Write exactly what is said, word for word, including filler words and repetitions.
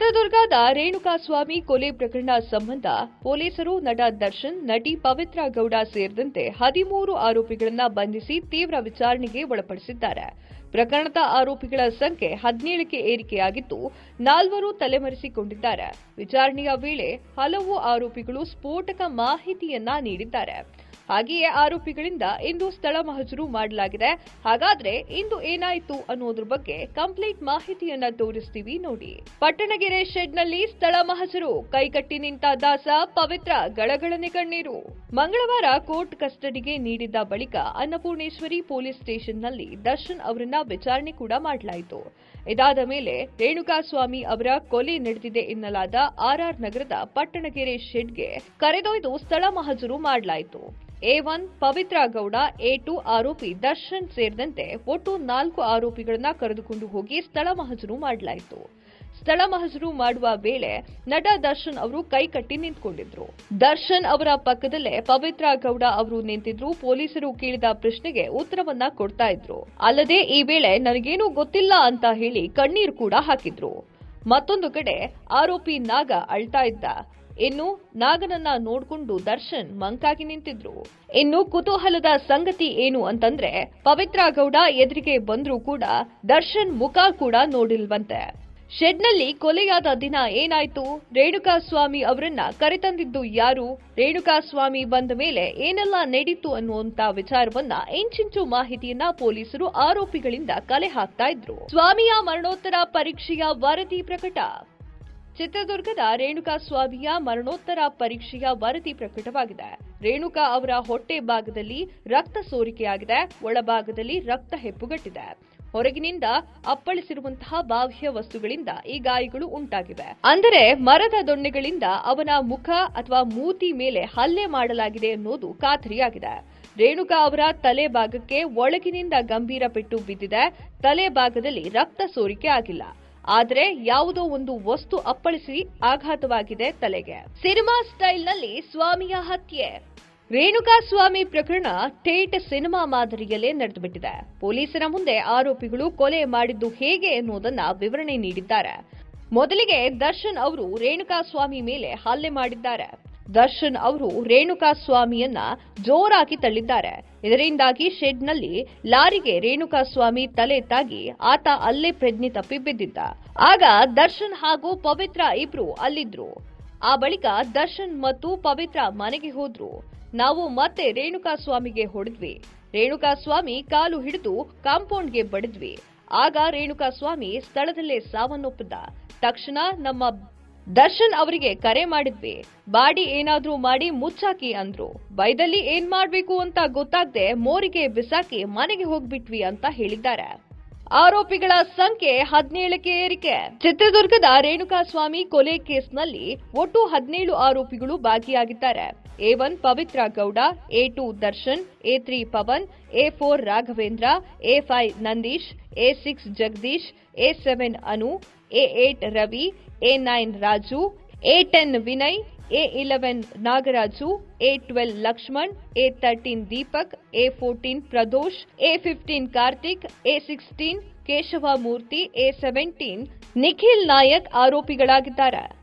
ಚಿತ್ರದುರ್ಗದ ರೇಣುಕಾಸ್ವಾಮಿ ಕೊಲೆ ಪ್ರಕರಣ ಸಂಬಂಧ ಪೊಲೀಸರು ನಟ ದರ್ಶನ್, ನಟಿ ಪವಿತ್ರ ಗೌಡ ಸೇರಿದಂತೆ ಹದಿಮೂರು ಆರೋಪಿಗಳನ್ನು ಬಂಧಿಸಿ ತೀವ್ರ ವಿಚಾರಣೆಗೆ ಒಳಪಡಿಸಿದ್ದಾರೆ. ಪ್ರಕರಣದ ಆರೋಪಿಗಳ ಸಂಖ್ಯೆ ಹದಿನೇಳಕ್ಕೆ ಏರಿಕೆಯಾಗಿದ್ದು, ನಾಲ್ವರು ತಲೆಮರೆಸಿಕೊಂಡಿದ್ದಾರೆ. ವಿಚಾರಣೆಯ ವೇಳೆ ಹಲವು ಆರೋಪಿಗಳು ಸ್ಫೋಟಕ ಮಾಹಿತಿಯನ್ನ ನೀಡಿದ್ದಾರೆ. ಹಾಗೆಯೇ ಆರೋಪಿಗಳಿಂದ ಇಂದು ಸ್ಥಳ ಮಹಜರು ಮಾಡಲಾಗಿದೆ. ಹಾಗಾದ್ರೆ ಇಂದು ಏನಾಯಿತು ಅನ್ನೋದ್ರ ಬಗ್ಗೆ ಕಂಪ್ಲೀಟ್ ಮಾಹಿತಿಯನ್ನ ತೋರಿಸ್ತೀವಿ ನೋಡಿ. ಪಟ್ಟಣಗೆರೆ ಶೆಡ್ನಲ್ಲಿ ಸ್ಥಳ ಮಹಜರು, ಕೈಕಟ್ಟಿ ನಿಂತ ದಾಸ, ಪವಿತ್ರ ಗಳಗಳನೆ ಕಣ್ಣೀರು. ಮಂಗಳವಾರ ಕೋರ್ಟ್ ಕಸ್ಟಡಿಗೆ ನೀಡಿದ್ದ ಬಳಿಕ ಅನ್ನಪೂರ್ಣೇಶ್ವರಿ ಪೊಲೀಸ್ ಸ್ಟೇಷನ್ನಲ್ಲಿ ದರ್ಶನ್ ಅವರನ್ನ ವಿಚಾರಣೆ ಕೂಡ ಮಾಡಲಾಯಿತು. ಇದಾದ ಮೇಲೆ ರೇಣುಕಾಸ್ವಾಮಿ ಅವರ ಕೊಲೆ ನಡೆದಿದೆ ಎನ್ನಲಾದ ಆರ್ಆರ್ ನಗರದ ಪಟ್ಟಣಗೆರೆ ಶೆಡ್ಗೆ ಕರೆದೊಯ್ದು ಸ್ಥಳ ಮಹಜರು ಮಾಡಲಾಯಿತು. A one Pavithra Gowda, A two ಆರೋಪಿ ದರ್ಶನ್ ಸೇರಿದಂತೆ ಒಟ್ಟು ನಾಲ್ಕು ಆರೋಪಿಗಳನ್ನ ಕರೆದುಕೊಂಡು ಹೋಗಿ ಸ್ಥಳ ಮಹಜರು ಮಾಡಲಾಯಿತು. ಸ್ಥಳ ಮಹಜರು ಮಾಡುವ ವೇಳೆ ನಟ ದರ್ಶನ್ ಅವರು ಕೈಕಟ್ಟಿ ನಿಂತುಕೊಂಡಿದ್ರು. ದರ್ಶನ್ ಅವರ ಪಕ್ಕದಲ್ಲೇ ಪವಿತ್ರ ಗೌಡ ಅವರು ನಿಂತಿದ್ರು. ಪೊಲೀಸರು ಕೇಳಿದ ಪ್ರಶ್ನೆಗೆ ಉತ್ತರವನ್ನ ಕೊಡ್ತಾ ಇದ್ರು. ಅಲ್ಲದೆ ಈ ವೇಳೆ ನನಗೇನೂ ಗೊತ್ತಿಲ್ಲ ಅಂತ ಹೇಳಿ ಕಣ್ಣೀರು ಕೂಡ ಹಾಕಿದ್ರು. ಮತ್ತೊಂದು ಕಡೆ ಆರೋಪಿ ನಾಗ ಅಳ್ತಾ ಇದ್ದ. ಇನ್ನು ನಾಗನನ್ನ ನೋಡ್ಕೊಂಡು ದರ್ಶನ್ ಮಂಕಾಗಿ ನಿಂತಿದ್ರು. ಇನ್ನು ಕುತೂಹಲದ ಸಂಗತಿ ಏನು ಅಂತಂದ್ರೆ, ಪವಿತ್ರ ಗೌಡ ಎದುರಿಗೆ ಬಂದ್ರೂ ಕೂಡ ದರ್ಶನ್ ಮುಖ ಕೂಡ ನೋಡಿಲ್ವಂತೆ. ಶೆಡ್ನಲ್ಲಿ ಕೊಲೆಯಾದ ದಿನ ಏನಾಯ್ತು, ರೇಣುಕಾಸ್ವಾಮಿ ಅವರನ್ನ ಕರೆತಂದಿದ್ದು ಯಾರು, ರೇಣುಕಾಸ್ವಾಮಿ ಬಂದ ಮೇಲೆ ಏನೆಲ್ಲ ನಡೀತು ಅನ್ನುವಂತ ವಿಚಾರವನ್ನ ಇಂಚಿಂಚು ಮಾಹಿತಿಯನ್ನ ಪೊಲೀಸರು ಆರೋಪಿಗಳಿಂದ ಕಲೆ ಹಾಕ್ತಾ ಇದ್ರು. ಸ್ವಾಮಿಯ ಮರಣೋತ್ತರ ಪರೀಕ್ಷೆಯ ವರದಿ ಪ್ರಕಟ. ಚಿತ್ರದುರ್ಗದ ರೇಣುಕಾಸ್ವಾಮಿಯ ಮರಣೋತ್ತರ ಪರೀಕ್ಷೆಯ ವರದಿ ಪ್ರಕಟವಾಗಿದೆ. ರೇಣುಕಾ ಅವರ ಹೊಟ್ಟೆ ಭಾಗದಲ್ಲಿ ರಕ್ತ ಸೋರಿಕೆಯಾಗಿದೆ. ಒಳಭಾಗದಲ್ಲಿ ರಕ್ತ ಹೆಪ್ಪುಗಟ್ಟಿದೆ. ಹೊರಗಿನಿಂದ ಅಪ್ಪಳಿಸಿರುವಂತಹ ಬಾಹ್ಯ ವಸ್ತುಗಳಿಂದ ಈ ಗಾಯಗಳು ಉಂಟಾಗಿವೆ. ಅಂದರೆ ಮರದ ದೊಣ್ಣೆಗಳಿಂದ ಅವನ ಮುಖ ಅಥವಾ ಮೂತಿ ಮೇಲೆ ಹಲ್ಲೆ ಮಾಡಲಾಗಿದೆ ಅನ್ನೋದು ಖಾತ್ರಿಯಾಗಿದೆ. ರೇಣುಕಾ ಅವರ ತಲೆ ಭಾಗಕ್ಕೆ ಒಳಗಿನಿಂದ ಗಂಭೀರ ಪೆಟ್ಟು ಬಿದ್ದಿದೆ. ತಲೆ ಭಾಗದಲ್ಲಿ ರಕ್ತ ಸೋರಿಕೆ ಆಗಿಲ್ಲ. ಆದರೆ ಯಾವುದೋ ಒಂದು ವಸ್ತು ಅಪ್ಪಳಿಸಿ ಆಘಾತವಾಗಿದೆ ತಲೆಗೆ. ಸಿನಿಮಾ ಸ್ಟೈಲ್ನಲ್ಲಿ ಸ್ವಾಮಿಯ ಹತ್ಯೆ. ರೇಣುಕಾಸ್ವಾಮಿ ಪ್ರಕರಣ ಥೇಟ್ ಸಿನಿಮಾ ಮಾದರಿಯಲ್ಲೇ ನಡೆದುಬಿಟ್ಟಿದೆ. ಪೊಲೀಸರ ಮುಂದೆ ಆರೋಪಿಗಳು ಕೊಲೆ ಮಾಡಿದ್ದು ಹೇಗೆ ಎನ್ನುವುದನ್ನ ವಿವರಣೆ ನೀಡಿದ್ದಾರೆ. ಮೊದಲಿಗೆ ದರ್ಶನ್ ಅವರು ರೇಣುಕಾಸ್ವಾಮಿ ಮೇಲೆ ಹಲ್ಲೆ ಮಾಡಿದ್ದಾರೆ. ದರ್ಶನ್ ಅವರು ರೇಣುಕಾಸ್ವಾಮಿಯನ್ನ ಜೋರಾಗಿ ತಳ್ಳಿದ್ದಾರೆ. ಇದರಿಂದಾಗಿ ಶೆಡ್ನಲ್ಲಿ ಲಾರಿಗೆ ರೇಣುಕಾಸ್ವಾಮಿ ತಲೆ ತಾಗಿ ಆತ ಅಲ್ಲೇ ಪ್ರಜ್ಞೆ ತಪ್ಪಿ ಬಿದ್ದಿದ್ದ. ಆಗ ದರ್ಶನ್ ಹಾಗೂ ಪವಿತ್ರ ಇಬ್ರು ಅಲ್ಲಿದ್ರು. ಆ ಬಳಿಕ ದರ್ಶನ್ ಮತ್ತು ಪವಿತ್ರ ಮನೆಗೆ ಹೋದ್ರು. ನಾವು ಮತ್ತೆ ರೇಣುಕಾಸ್ವಾಮಿಗೆ ಹೊಡೆದ್ವಿ. ರೇಣುಕಾಸ್ವಾಮಿ ಕಾಲು ಹಿಡಿದು ಕಾಂಪೌಂಡ್ಗೆ ಬಡಿದ್ವಿ. ಆಗ ರೇಣುಕಾಸ್ವಾಮಿ ಸ್ಥಳದಲ್ಲೇ ಸಾವನ್ನಪ್ಪಿದ್ದ. ತಕ್ಷಣ ನಮ್ಮ ದರ್ಶನ್ ಅವರಿಗೆ ಕರೆ ಮಾಡಿದ್ವಿ. ಬಾಡಿ ಏನಾದ್ರೂ ಮಾಡಿ ಮುಚ್ಚಾಕಿ ಅಂದ್ರು. ಬೈದಲ್ಲಿ ಏನ್ ಮಾಡ್ಬೇಕು ಅಂತ ಗೊತ್ತಾಗದೆ ಮೋರಿಗೆ ಬಿಸಾಕಿ ಮನೆಗೆ ಹೋಗ್ಬಿಟ್ವಿ ಅಂತ ಹೇಳಿದ್ದಾರೆ. ಆರೋಪಿಗಳ ಸಂಖ್ಯೆ ಹದಿನೇಳಕ್ಕೆ ಏರಿಕೆ. ಚಿತ್ರದುರ್ಗದ ರೇಣುಕಾಸ್ವಾಮಿ ಕೊಲೆ ಕೇಸ್ನಲ್ಲಿ ಒಟ್ಟು ಹದಿನೇಳು ಆರೋಪಿಗಳು ಭಾಗಿಯಾಗಿದ್ದಾರೆ. A one Pavithra Gowda, A two Darshan, A three Pavan, A four Raghavendra, A five Nandish, A six Jagadish, A seven Anu, A eight Ravi, A nine Raju, A ten Vinay, A eleven Nagaraju, A twelve Lakshman, A thirteen Deepak, A fourteen Pradosh, A fifteen Karthik, A sixteen Keshava Murthy, A seventeen Nikhil Nayak ಆರೋಪಿಗಳಾಗಿದ್ದಾರೆ.